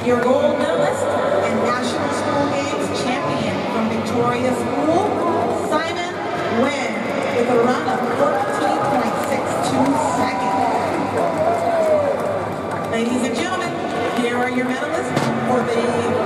Your gold medalist and National School Games champion from Victoria School, Simon Nguyen, with a run of 14.62 seconds. Ladies and gentlemen, here are your medalists for the